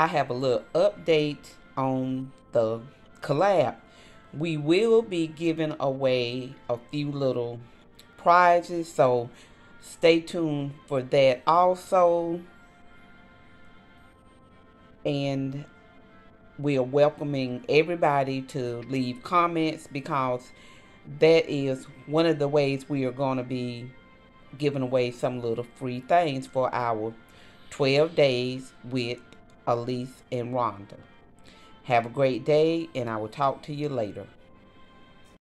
I have a little update on the collab. We will be giving away a few little prizes, so stay tuned for that also. And we are welcoming everybody to leave comments, because that is one of the ways we are going to be giving away some little free things for our 12 days with Alease and Rhonda. Have a great day, and I will talk to you later.